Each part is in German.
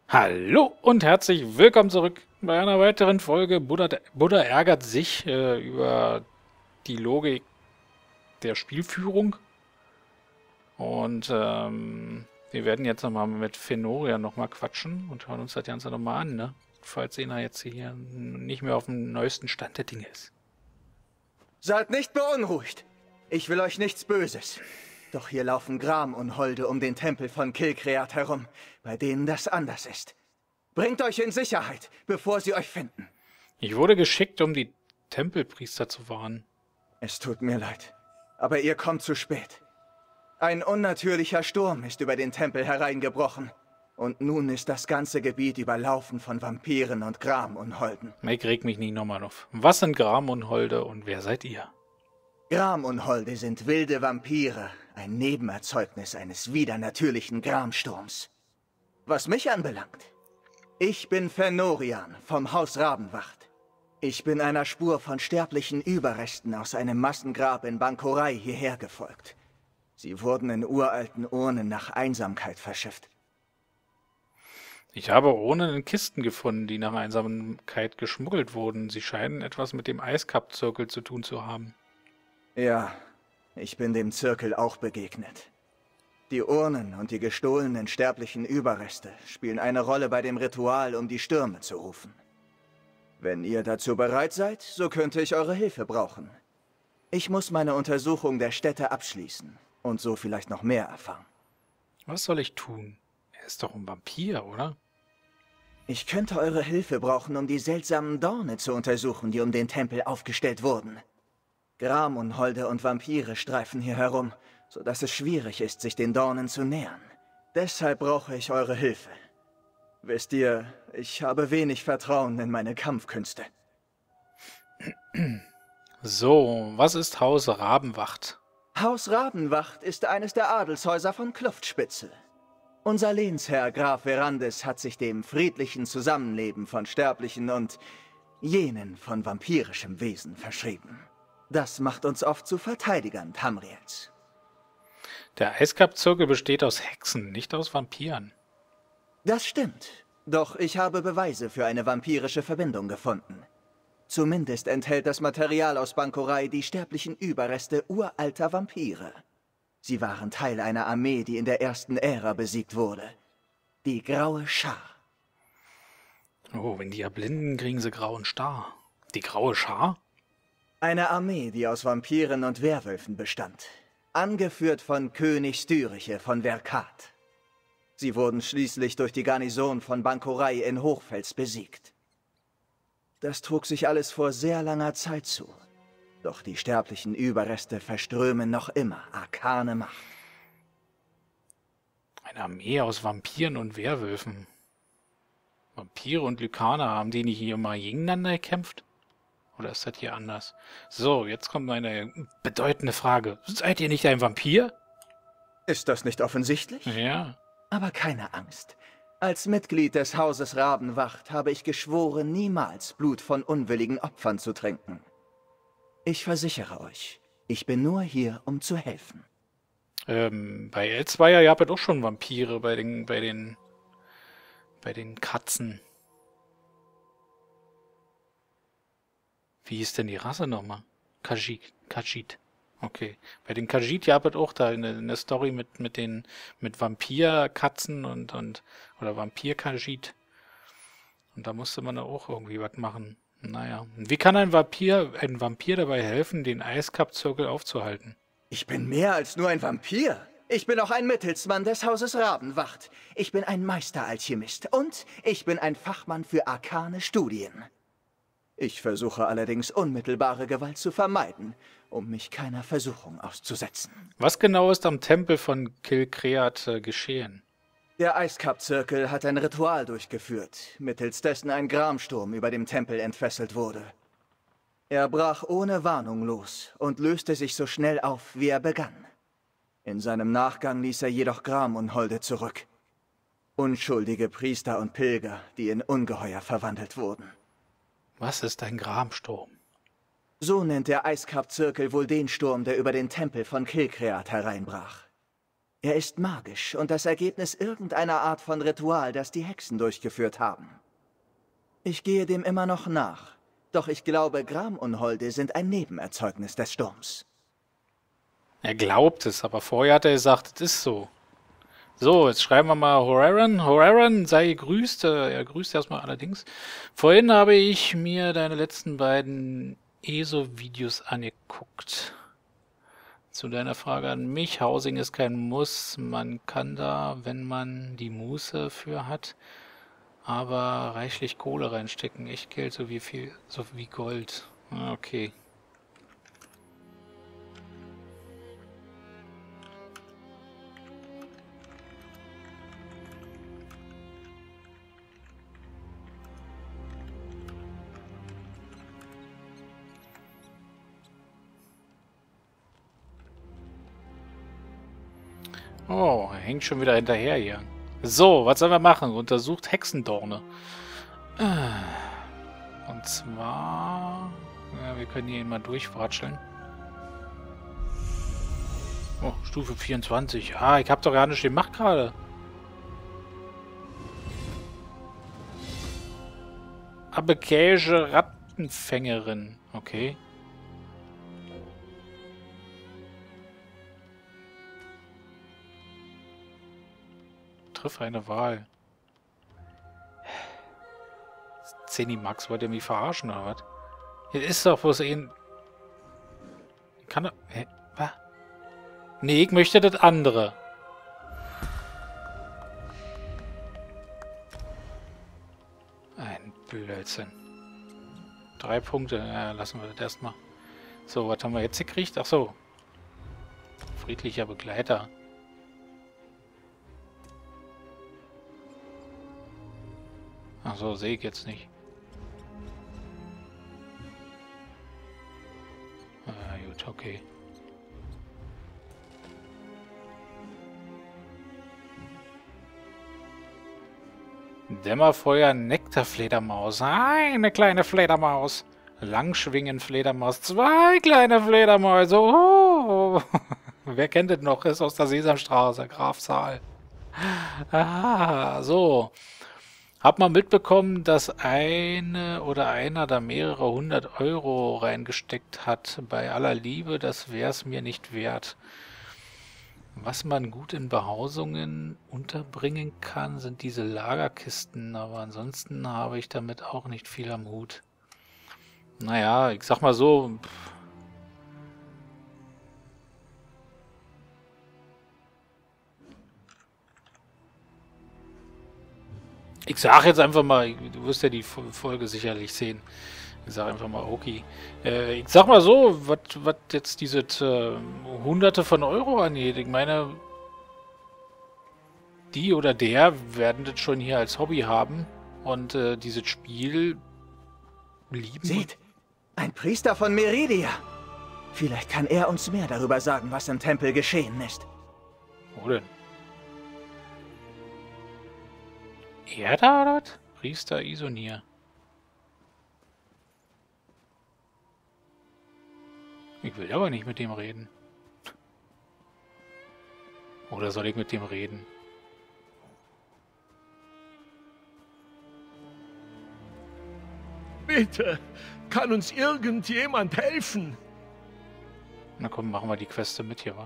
Hallo und herzlich willkommen zurück bei einer weiteren Folge. Buddha ärgert sich über die Logik der Spielführung. Und wir werden jetzt nochmal mit Fenoria nochmal quatschen und hören uns das Ganze nochmal an, ne? Falls Ena jetzt hier nicht mehr auf dem neuesten Stand der Dinge ist. Seid nicht beunruhigt. Ich will euch nichts Böses. Doch hier laufen Gramunholde um den Tempel von Kilkreat herum, bei denen das anders ist. Bringt euch in Sicherheit, bevor sie euch finden. Ich wurde geschickt, um die Tempelpriester zu warnen. Es tut mir leid, aber ihr kommt zu spät. Ein unnatürlicher Sturm ist über den Tempel hereingebrochen. Und nun ist das ganze Gebiet überlaufen von Vampiren und Gramunholden. Ich reg mich nicht nochmal auf. Was sind Gramunholde und wer seid ihr? Gramunholde sind wilde Vampire, ein Nebenerzeugnis eines widernatürlichen Gramsturms. Was mich anbelangt, ich bin Fenorian vom Haus Rabenwacht. Ich bin einer Spur von sterblichen Überresten aus einem Massengrab in Bankorai hierher gefolgt. Sie wurden in uralten Urnen nach Einsamkeit verschifft. Ich habe Urnen in Kisten gefunden, die nach Einsamkeit geschmuggelt wurden. Sie scheinen etwas mit dem Eiskap-Zirkel zu tun zu haben. Ja, ich bin dem Zirkel auch begegnet. Die Urnen und die gestohlenen sterblichen Überreste spielen eine Rolle bei dem Ritual, um die Stürme zu rufen. Wenn ihr dazu bereit seid, so könnte ich eure Hilfe brauchen. Ich muss meine Untersuchung der Städte abschließen und so vielleicht noch mehr erfahren. Was soll ich tun? Er ist doch ein Vampir, oder? Ich könnte eure Hilfe brauchen, um die seltsamen Dorne zu untersuchen, die um den Tempel aufgestellt wurden. Gramunholde und Vampire streifen hier herum, sodass es schwierig ist, sich den Dornen zu nähern. Deshalb brauche ich eure Hilfe. Wisst ihr, ich habe wenig Vertrauen in meine Kampfkünste. So, was ist Haus Rabenwacht? Haus Rabenwacht ist eines der Adelshäuser von Kluftspitze. Unser Lehnsherr Graf Verandes hat sich dem friedlichen Zusammenleben von Sterblichen und jenen von vampirischem Wesen verschrieben. Das macht uns oft zu Verteidigern Tamriels. Der Eiskap-Zirkel besteht aus Hexen, nicht aus Vampiren. Das stimmt. Doch ich habe Beweise für eine vampirische Verbindung gefunden. Zumindest enthält das Material aus Bankorai die sterblichen Überreste uralter Vampire. Sie waren Teil einer Armee, die in der ersten Ära besiegt wurde. Die Graue Schar. Oh, wenn die erblinden, kriegen sie grauen Star. Die Graue Schar? Eine Armee, die aus Vampiren und Werwölfen bestand. Angeführt von König Styriche von Verkat. Sie wurden schließlich durch die Garnison von Bankorai in Hochfels besiegt. Das trug sich alles vor sehr langer Zeit zu. Doch die sterblichen Überreste verströmen noch immer arkane Macht. Eine Armee aus Vampiren und Werwölfen. Vampire und Lykaner, haben die nicht hier immer gegeneinander gekämpft? Oder ist das hier anders? So, jetzt kommt eine bedeutende Frage. Seid ihr nicht ein Vampir? Ist das nicht offensichtlich? Ja. Aber keine Angst. Als Mitglied des Hauses Rabenwacht habe ich geschworen, niemals Blut von unwilligen Opfern zu trinken. Ich versichere euch, ich bin nur hier, um zu helfen. Bei Elsweier gab es doch schon Vampire bei den Katzen. Wie ist denn die Rasse nochmal? Khajiit. Okay. Bei den Khajiit gab es auch da eine Story mit Vampirkatzen oder Vampir-Khajiit. Und da musste man auch irgendwie was machen. Naja. Wie kann ein Vampir dabei helfen, den Eiskap-Zirkel aufzuhalten? Ich bin mehr als nur ein Vampir. Ich bin auch ein Mittelsmann des Hauses Rabenwacht. Ich bin ein Meisteralchemist und ich bin ein Fachmann für arkane Studien. Ich versuche allerdings unmittelbare Gewalt zu vermeiden, um mich keiner Versuchung auszusetzen. Was genau ist am Tempel von Kilkreat geschehen? Der Eiskap-Zirkel hat ein Ritual durchgeführt, mittels dessen ein Gramsturm über dem Tempel entfesselt wurde. Er brach ohne Warnung los und löste sich so schnell auf, wie er begann. In seinem Nachgang ließ er jedoch Gramunholde zurück. Unschuldige Priester und Pilger, die in Ungeheuer verwandelt wurden. Was ist ein Gramsturm? So nennt der Eiskap-Zirkel wohl den Sturm, der über den Tempel von Kilkreat hereinbrach. Er ist magisch und das Ergebnis irgendeiner Art von Ritual, das die Hexen durchgeführt haben. Ich gehe dem immer noch nach, doch ich glaube, Gramunholde sind ein Nebenerzeugnis des Sturms. Er glaubt es, aber vorher hat er gesagt, es ist so. So, jetzt schreiben wir mal Horaran. Horaran, sei gegrüßt. Er grüßt erstmal allerdings. Vorhin habe ich mir deine letzten beiden ESO-Videos angeguckt. Zu deiner Frage an mich. Housing ist kein Muss. Man kann da, wenn man die Muße für hat, aber reichlich Kohle reinstecken. Echtgeld so wie Gold. Okay. Oh, er hängt schon wieder hinterher hier. So, was sollen wir machen? Untersucht Hexendorne. Und zwar... Ja, wir können hier mal durchwatscheln. Oh, Stufe 24. Ah, ich hab doch gar nicht gemacht gerade. Abekäische Rattenfängerin. Okay. Triff eine Wahl. Zenimax, wollt ihr mich verarschen oder was? Hier ist doch bloß ein... Kann er... Hä? Was? Nee, ich möchte das andere. Ein Blödsinn. 3 Punkte. Ja, lassen wir das erstmal. So, was haben wir jetzt gekriegt? Ach so. Friedlicher Begleiter. Ach so, sehe ich jetzt nicht. Gut, okay. Dämmerfeuer, Nektarfledermaus. Eine kleine Fledermaus. Langschwingen-Fledermaus. 2 kleine Fledermäuse. Oh. Wer kennt das noch? Ist aus der Sesamstraße. Graf Zahl. Ah, so. Hab mal mitbekommen, dass eine oder einer da mehrere 100 Euro reingesteckt hat. Bei aller Liebe, das wär's mir nicht wert. Was man gut in Behausungen unterbringen kann, sind diese Lagerkisten, aber ansonsten habe ich damit auch nicht viel am Hut. Naja, ich sag mal so... Ich sag jetzt einfach mal, du wirst ja die Folge sicherlich sehen. Ich sag einfach mal, okay. Ich sag mal so, was jetzt diese Hunderte von Euro angeht. Ich meine, die oder der werden das schon hier als Hobby haben und dieses Spiel lieben. Seht, ein Priester von Meridia. Vielleicht kann er uns mehr darüber sagen, was im Tempel geschehen ist. Wo denn? Er da oder was? Priester Isonir. Ich will aber nicht mit dem reden. Oder soll ich mit dem reden? Bitte, kann uns irgendjemand helfen? Na komm, machen wir die Queste mit hier, wa?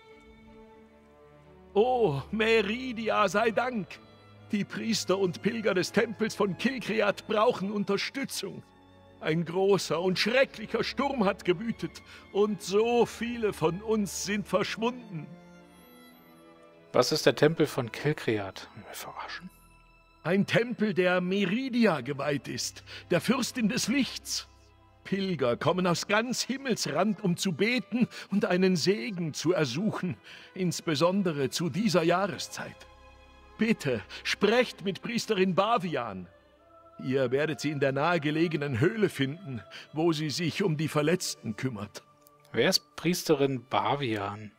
Oh, Meridia sei Dank. Die Priester und Pilger des Tempels von Kilkreat brauchen Unterstützung. Ein großer und schrecklicher Sturm hat gewütet und so viele von uns sind verschwunden. Was ist der Tempel von Kilkreat? Wir verarschen. Ein Tempel, der Meridia geweiht ist, der Fürstin des Lichts. Pilger kommen aus ganz Himmelsrand, um zu beten und einen Segen zu ersuchen, insbesondere zu dieser Jahreszeit. Bitte, sprecht mit Priesterin Bavian. Ihr werdet sie in der nahegelegenen Höhle finden, wo sie sich um die Verletzten kümmert. Wer ist Priesterin Bavian?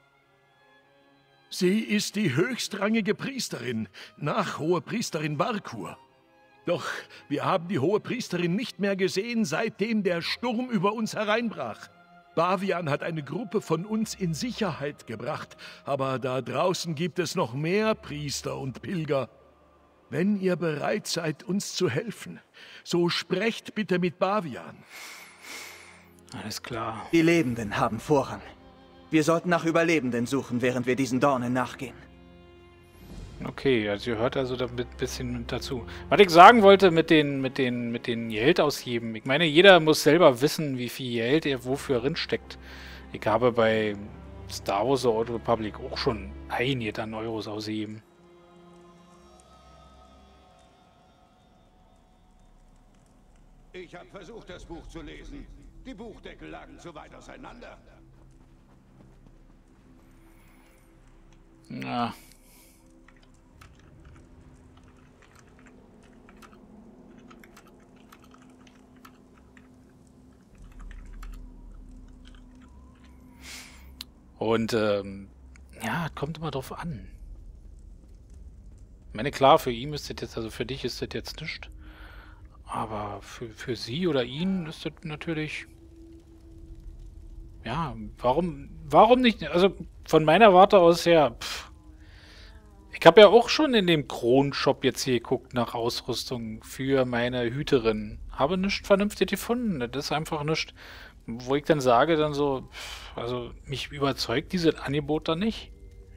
Sie ist die höchstrangige Priesterin, nach Hohepriesterin Barkur. Doch wir haben die Hohepriesterin nicht mehr gesehen, seitdem der Sturm über uns hereinbrach. Bavian hat eine Gruppe von uns in Sicherheit gebracht, aber da draußen gibt es noch mehr Priester und Pilger. Wenn ihr bereit seid, uns zu helfen, so sprecht bitte mit Bavian. Alles klar. Die Lebenden haben Vorrang. Wir sollten nach Überlebenden suchen, während wir diesen Dornen nachgehen. Okay, also ihr hört also damit ein bisschen mit dazu. Was ich sagen wollte mit den Geld ausheben. Ich meine, jeder muss selber wissen, wie viel Geld er wofür drin steckt. Ich habe bei Star Wars The Old Republic auch schon einiges an Euros ausheben. Ich habe versucht, das Buch zu lesen. Die Buchdeckel lagen zu weit auseinander. Ja. Und, ja, kommt immer drauf an. Ich meine, klar, für ihn ist das jetzt, also für dich ist das jetzt nichts. Aber für sie oder ihn ist das natürlich... Ja, warum nicht? Also, von meiner Warte aus her, ich habe ja auch schon in dem Kronshop jetzt hier geguckt nach Ausrüstung für meine Hüterin. Habe nichts vernünftig gefunden. Das ist einfach nichts, wo ich dann sage, dann so, also mich überzeugt dieses Angebot da nicht.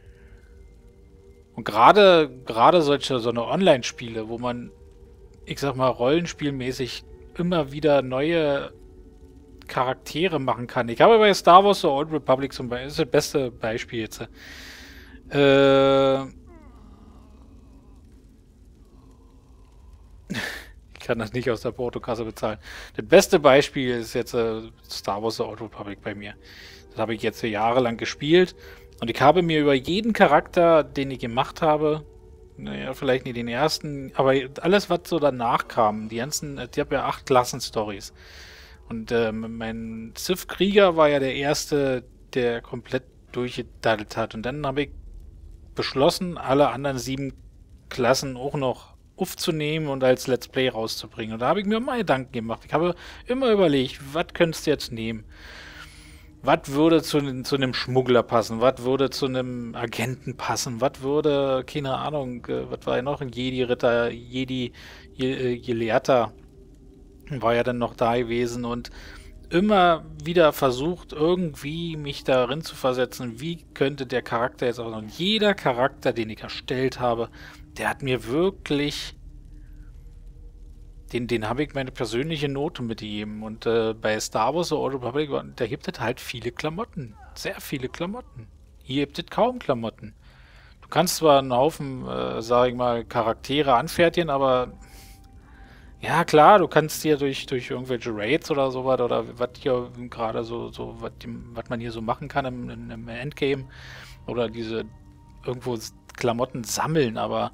Und gerade so eine Online-Spiele, wo man, ich sag mal, rollenspielmäßig immer wieder neue Charaktere machen kann. Ich habe bei Star Wars The Old Republic zum Beispiel, das ist das beste Beispiel jetzt. Ich kann das nicht aus der Portokasse bezahlen. Das beste Beispiel ist jetzt Star Wars The Old Republic bei mir. Das habe ich jetzt jahrelang gespielt und ich habe mir über jeden Charakter, den ich gemacht habe, naja, vielleicht nicht den ersten, aber alles, was so danach kam, ich habe ja 8 Klassen-Stories. Und mein Sith-Krieger war ja der erste, der komplett durchgedaddelt hat. Und dann habe ich beschlossen, alle anderen 7 Klassen auch noch aufzunehmen und als Let's Play rauszubringen. Und da habe ich mir mal Gedanken gemacht. Ich habe immer überlegt, was könntest du jetzt nehmen? Was würde zu einem Schmuggler passen? Was würde zu einem Agenten passen? Was würde, keine Ahnung, was war ja noch ein Jedi-Ritter, Gelehrter war ja dann noch da gewesen und immer wieder versucht, irgendwie mich darin zu versetzen, wie könnte der Charakter jetzt auch noch. Und jeder Charakter, den ich erstellt habe, der hat mir wirklich, den habe ich meine persönliche Note mitgegeben. Und bei Star Wars The Old Republic, da gibt es halt viele Klamotten. Sehr viele Klamotten. Hier gibt es kaum Klamotten. Du kannst zwar einen Haufen, sage ich mal, Charaktere anfertigen, aber ja, klar, du kannst dir durch irgendwelche Raids oder sowas oder was hier gerade was man hier so machen kann im Endgame oder diese irgendwo Klamotten sammeln, aber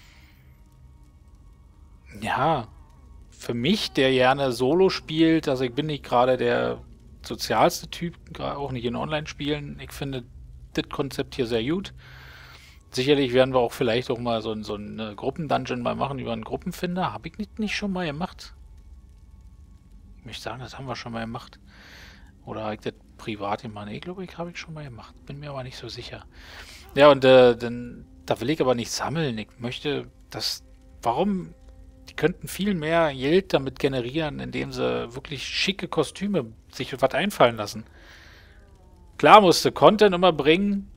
ja, für mich, der gerne Solo spielt, also ich bin nicht gerade der sozialste Typ, auch nicht in Online-Spielen, ich finde das Konzept hier sehr gut. Sicherlich werden wir auch vielleicht auch mal so ein Gruppendungeon mal machen über einen Gruppenfinder. Habe ich nicht schon mal gemacht? Ich möchte sagen, das haben wir schon mal gemacht. Oder habe ich das privat gemacht? Ich glaube, habe ich schon mal gemacht. Bin mir aber nicht so sicher. Ja, und dann, da will ich aber nicht sammeln. Ich möchte, warum? Die könnten viel mehr Geld damit generieren, indem sie wirklich schicke Kostüme sich was einfallen lassen. Klar musste Content immer bringen.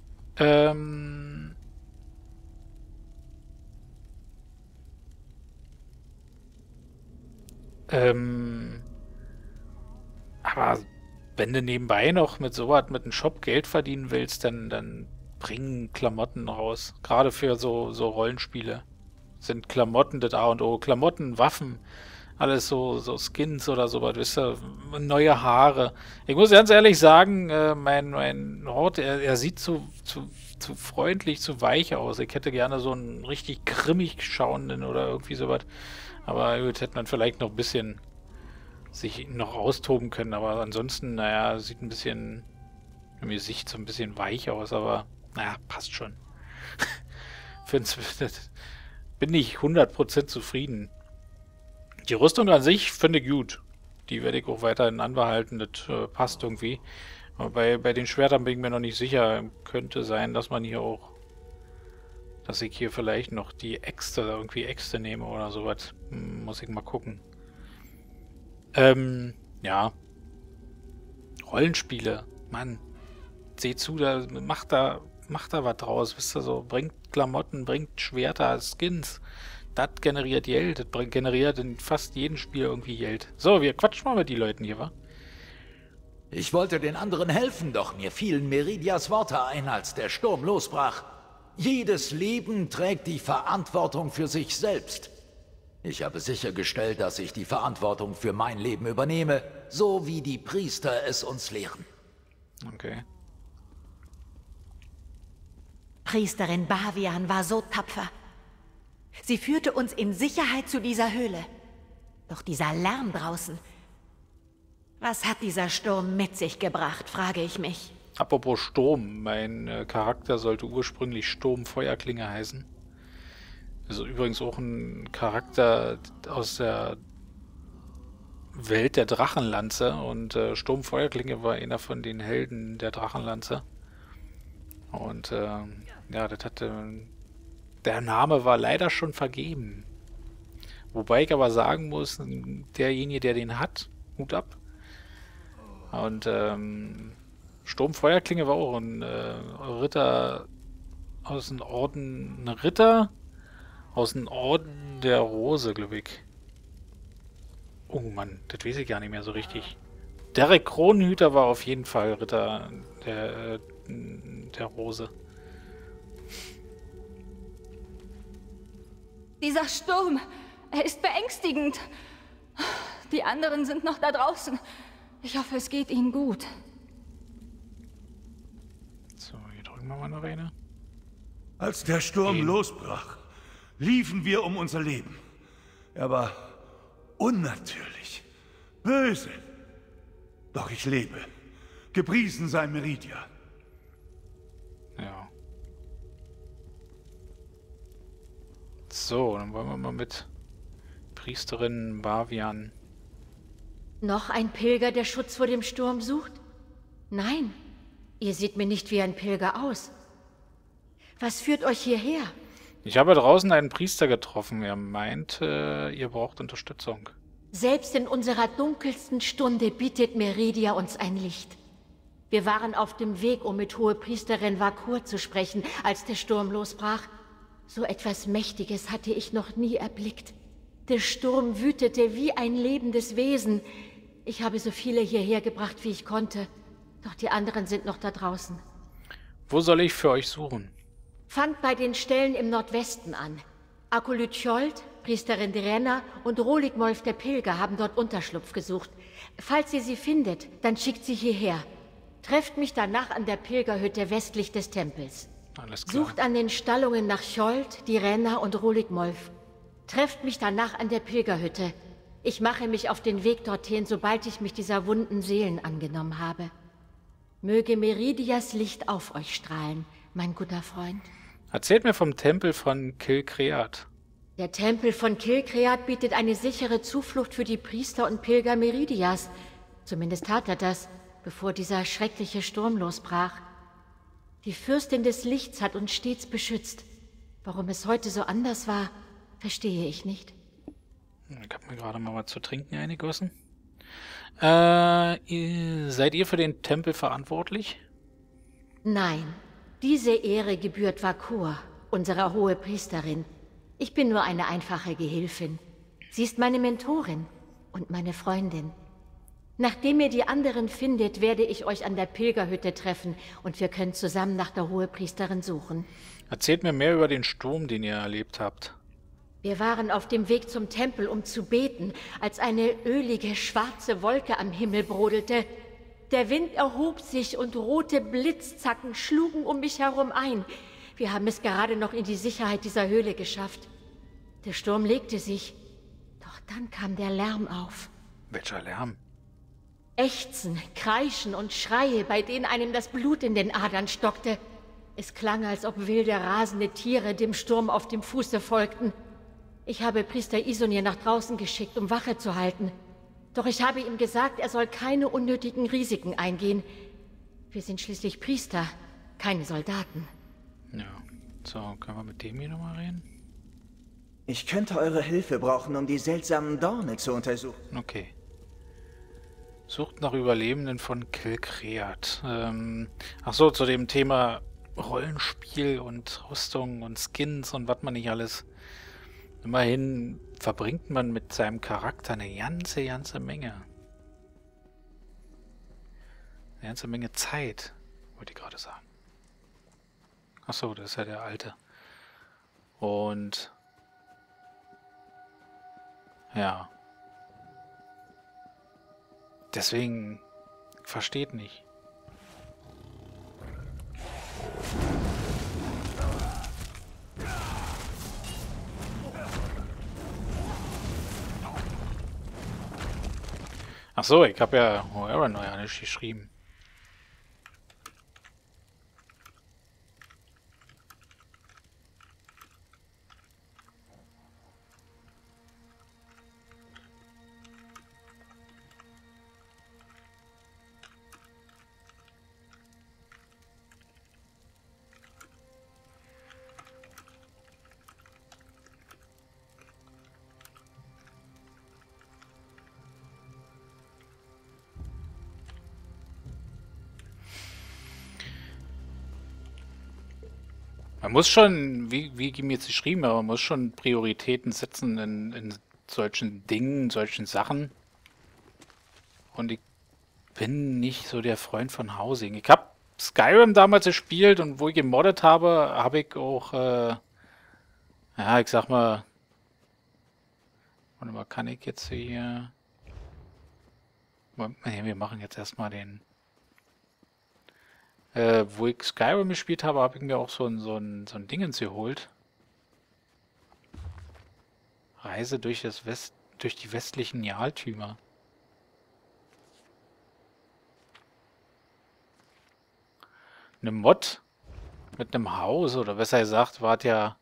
Aber wenn du nebenbei noch mit sowas, mit einem Shop Geld verdienen willst, dann bringen Klamotten raus. Gerade für so Rollenspiele sind Klamotten das A und O. Klamotten, Waffen, alles so Skins oder sowas, wisst ihr, neue Haare. Ich muss ganz ehrlich sagen, mein Hort, er sieht zu freundlich, zu weich aus. Ich hätte gerne so einen richtig grimmig schauenden oder irgendwie sowas. Aber gut, hätte man vielleicht noch ein bisschen sich noch austoben können. Aber ansonsten, naja, sieht ein bisschen im Gesicht so ein bisschen weich aus. Aber naja, passt schon. Bin ich 100% zufrieden. Die Rüstung an sich finde ich gut. Die werde ich auch weiterhin anbehalten, das passt irgendwie. Aber bei den Schwertern bin ich mir noch nicht sicher. Könnte sein, dass man hier auch, dass ich hier vielleicht noch die Äxte nehme oder sowas. Muss ich mal gucken. Ja. Rollenspiele. Mann. Seht zu, macht da was draus. Wisst ihr so, bringt Klamotten, bringt Schwerter, Skins. Das generiert Geld. Das generiert in fast jedem Spiel irgendwie Geld. So, wir quatschen mal mit die Leuten hier, wa? Ich wollte den anderen helfen, doch mir fielen Meridias Worte ein, als der Sturm losbrach. Jedes Leben trägt die Verantwortung für sich selbst. Ich habe sichergestellt, dass ich die Verantwortung für mein Leben übernehme, so wie die Priester es uns lehren. Okay. Priesterin Bavian war so tapfer. Sie führte uns in Sicherheit zu dieser Höhle. Doch dieser Lärm draußen... Was hat dieser Sturm mit sich gebracht, frage ich mich. Apropos Sturm, mein Charakter sollte ursprünglich Sturm-Feuerklinge heißen. Also übrigens auch ein Charakter aus der Welt der Drachenlanze. Und Sturm-Feuerklinge war einer von den Helden der Drachenlanze. Und ja, das hatte... Der Name war leider schon vergeben. Wobei ich aber sagen muss, derjenige, der den hat, Hut ab. Und Sturmfeuerklinge war auch ein Ritter aus dem Orden, aus dem Orden der Rose, glaube ich. Oh Mann, das weiß ich gar nicht mehr so richtig. Derek Kronenhüter war auf jeden Fall Ritter der Rose. Dieser Sturm, er ist beängstigend. Die anderen sind noch da draußen. Ich hoffe, es geht ihnen gut. So, hier drücken wir mal eine Arena. Als der Sturm losbrach, liefen wir um unser Leben. Er war unnatürlich, böse. Doch ich lebe. Gepriesen sei Meridia. Ja. So, dann wollen wir mal mit Priesterin Bavian. Noch ein Pilger, der Schutz vor dem Sturm sucht? Nein, ihr seht mir nicht wie ein Pilger aus. Was führt euch hierher? Ich habe draußen einen Priester getroffen. Er meint, ihr braucht Unterstützung. Selbst in unserer dunkelsten Stunde bietet Meridia uns ein Licht. Wir waren auf dem Weg, um mit Hohepriesterin Vakur zu sprechen, als der Sturm losbrach. So etwas Mächtiges hatte ich noch nie erblickt. Der Sturm wütete wie ein lebendes Wesen. Ich habe so viele hierher gebracht, wie ich konnte. Doch die anderen sind noch da draußen. Wo soll ich für euch suchen? Fangt bei den Stellen im Nordwesten an. Akolytchold, Priesterin Drena und Roligmolf der Pilger haben dort Unterschlupf gesucht. Falls ihr sie findet, dann schickt sie hierher. Trefft mich danach an der Pilgerhütte westlich des Tempels. Alles klar. Sucht an den Stallungen nach Skjold, Direna und Roligmolf. Trefft mich danach an der Pilgerhütte. Ich mache mich auf den Weg dorthin, sobald ich mich dieser wunden Seelen angenommen habe. Möge Meridias Licht auf euch strahlen, mein guter Freund. Erzählt mir vom Tempel von Kilkreat. Der Tempel von Kilkreat bietet eine sichere Zuflucht für die Priester und Pilger Meridias. Zumindest tat er das, bevor dieser schreckliche Sturm losbrach. Die Fürstin des Lichts hat uns stets beschützt. Warum es heute so anders war, verstehe ich nicht. Ich habe mir gerade mal was zu trinken eingegossen. Seid ihr für den Tempel verantwortlich? Nein, diese Ehre gebührt Vakur, unserer Hohepriesterin. Ich bin nur eine einfache Gehilfin. Sie ist meine Mentorin und meine Freundin. Nachdem ihr die anderen findet, werde ich euch an der Pilgerhütte treffen und wir können zusammen nach der Hohepriesterin suchen. Erzählt mir mehr über den Sturm, den ihr erlebt habt. Wir waren auf dem Weg zum Tempel, um zu beten, als eine ölige, schwarze Wolke am Himmel brodelte. Der Wind erhob sich und rote Blitzzacken schlugen um mich herum ein. Wir haben es gerade noch in die Sicherheit dieser Höhle geschafft. Der Sturm legte sich, doch dann kam der Lärm auf. Welcher Lärm? Ächzen, Kreischen und Schreie, bei denen einem das Blut in den Adern stockte. Es klang, als ob wilde, rasende Tiere dem Sturm auf dem Fuße folgten. Ich habe Priester Isonir nach draußen geschickt, um Wache zu halten. Doch ich habe ihm gesagt, er soll keine unnötigen Risiken eingehen. Wir sind schließlich Priester, keine Soldaten. Ja. So, können wir mit dem hier nochmal reden? Ich könnte eure Hilfe brauchen, um die seltsamen Dorne zu untersuchen. Okay. Sucht nach Überlebenden von Kilkreat. Ach so, zu dem Thema Rollenspiel und Rüstung und Skins und was man nicht alles. Immerhin verbringt man mit seinem Charakter eine ganze Menge. Eine ganze Menge Zeit, wollte ich gerade sagen. Ach so, das ist ja der alte. Und ja. Deswegen versteht nicht. Ach so, ich habe ja O'Hara neu ja nicht geschrieben. Man muss schon, wie Gim jetzt geschrieben, aber man muss schon Prioritäten setzen in solchen Dingen, solchen Sachen. Und ich bin nicht so der Freund von Housing. Ich habe Skyrim damals gespielt und wo ich gemoddet habe, habe ich auch, ja, ich sag mal, warte mal, kann ich jetzt hier, wir machen jetzt erstmal den, wo ich Skyrim gespielt habe, habe ich mir auch so ein Dingens geholt. Reise durch die westlichen Jaltümer. Eine Mod mit einem Haus, oder besser gesagt, war es ja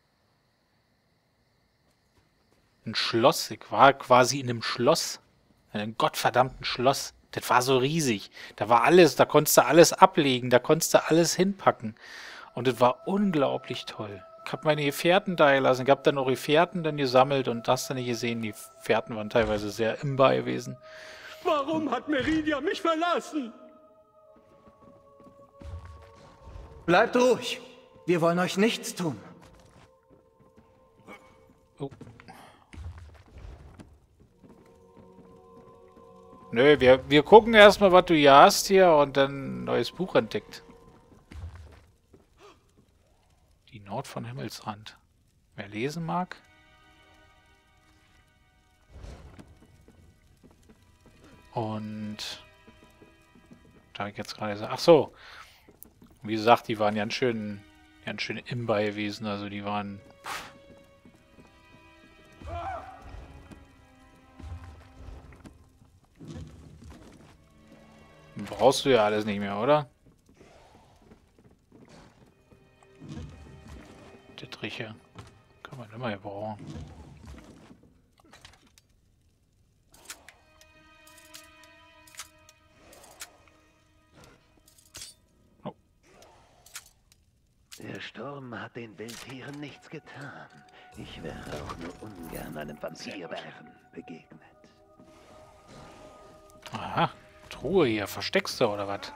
ein Schloss. Ich war quasi in einem Schloss. In einem gottverdammten Schloss. Das war so riesig. Da war alles, da konntest du alles ablegen, da konntest du alles hinpacken. Und das war unglaublich toll. Ich habe meine Gefährten da gelassen. Ich habe dann auch Gefährten dann gesammelt und hast du nicht gesehen, die Gefährten waren teilweise sehr imbar gewesen. Warum hat Meridia mich verlassen? Bleibt ruhig. Wir wollen euch nichts tun. Oh. Nö, wir gucken erstmal, was du hier hast hier und dann ein neues Buch entdeckt. Die Nord von Himmelsrand. Wer lesen mag? Und da habe ich jetzt gerade gesagt, ach so. Wie gesagt, die waren ganz schön imbar gewesen, also die waren... Pff. Brauchst du ja alles nicht mehr, oder? Die Triche. Kann man immer gebrauchen. Oh. Der Sturm hat den Wildtieren nichts getan. Ich wäre auch nur ungern einem Vampirbären begegnet. Aha. Truhe hier. Versteckst du, oder was?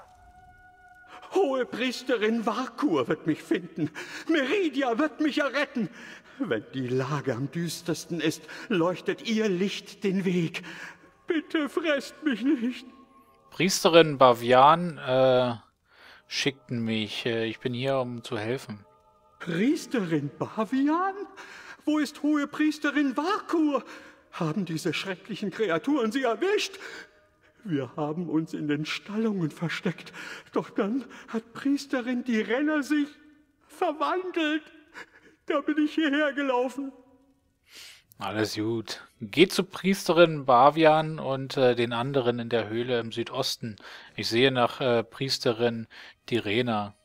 Hohe Priesterin Vakur wird mich finden. Meridia wird mich erretten. Wenn die Lage am düstersten ist, leuchtet ihr Licht den Weg. Bitte fresst mich nicht. Priesterin Bavian schickten mich. Ich bin hier, um zu helfen. Priesterin Bavian? Wo ist hohe Priesterin Vakur? Haben diese schrecklichen Kreaturen sie erwischt? Wir haben uns in den Stallungen versteckt, doch dann hat Priesterin die Renner sich verwandelt. Da bin ich hierher gelaufen. Alles gut. Geht zu Priesterin Bavian und den anderen in der Höhle im Südosten. Ich sehe nach Priesterin Direna.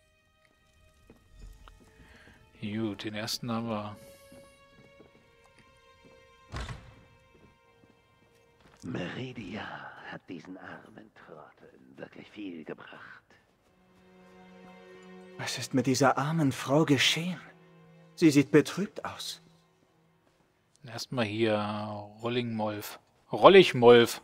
Gut, den ersten haben wir. Meridia hat diesen armen Trotteln wirklich viel gebracht. Was ist mit dieser armen Frau geschehen? Sie sieht betrübt aus. Erstmal hier Rolligmolf.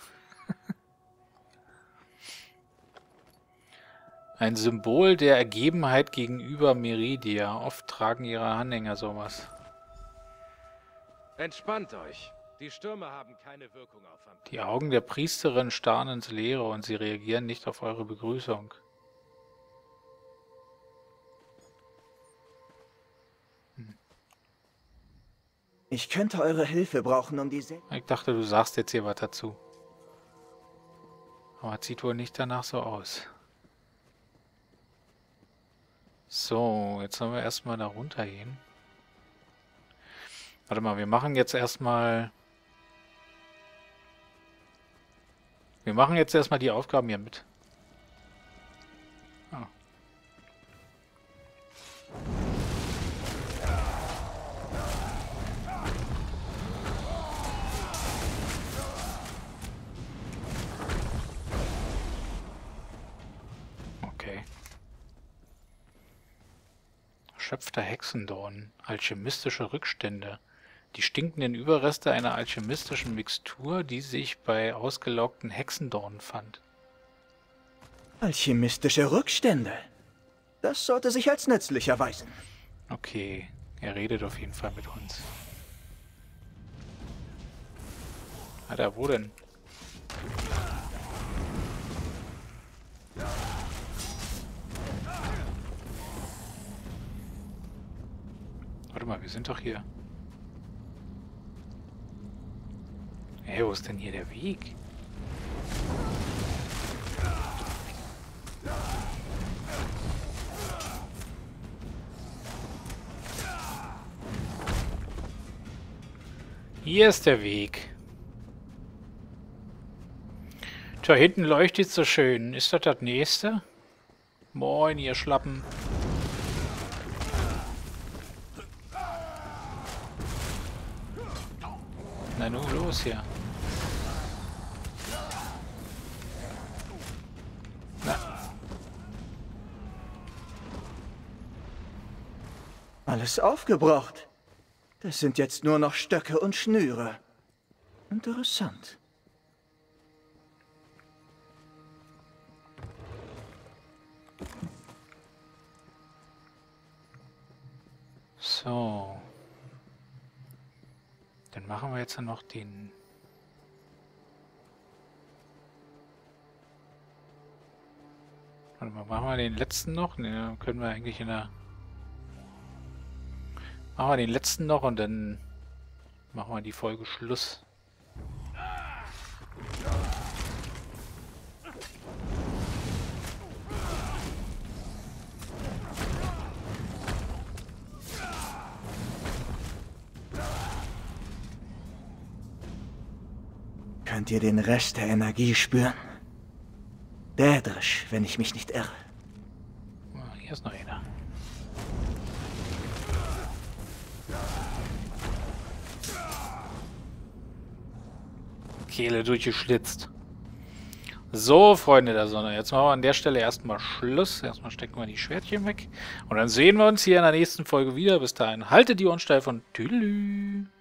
Ein Symbol der Ergebenheit gegenüber Meridia. Oft tragen ihre Anhänger sowas. Entspannt euch. Die Stürme haben keine Wirkung auf Vampire. Die Augen der Priesterin starren ins Leere und sie reagieren nicht auf eure Begrüßung. Ich könnte eure Hilfe brauchen, um die Ich dachte, du sagst jetzt hier was dazu. Aber es sieht wohl nicht danach so aus. So, jetzt sollen wir erstmal da runter gehen. Warte mal, wir machen jetzt erstmal... die Aufgaben hier mit. Ah. Okay. Erschöpfter Hexendorn. Alchemistische Rückstände. Die stinkenden Überreste einer alchemistischen Mixtur, die sich bei ausgelockten Hexendornen fand. Alchemistische Rückstände. Das sollte sich als nützlich erweisen. Okay, er redet auf jeden Fall mit uns. Alter, wo denn? Warte mal, wir sind doch hier. Hey, wo ist denn hier der Weg? Hier ist der Weg. Tja, hinten leuchtet so schön. Ist das nächste? Moin, ihr Schlappen. Na nun, los hier. Na. Alles aufgebraucht. Das sind jetzt nur noch Stöcke und Schnüre. Interessant. So. Dann machen wir jetzt noch den... Warte mal, machen wir den letzten noch? Ne, dann können wir eigentlich in der... Machen wir den letzten noch und dann machen wir die Folge Schluss. Könnt ihr den Rest der Energie spüren? Dädrisch, wenn ich mich nicht irre. Hier ist noch einer. Kehle durchgeschlitzt. So, Freunde der Sonne, jetzt machen wir an der Stelle erstmal Schluss. Erstmal stecken wir die Schwertchen weg. Und dann sehen wir uns hier in der nächsten Folge wieder. Bis dahin, haltet die Ohren steif und tüdelü.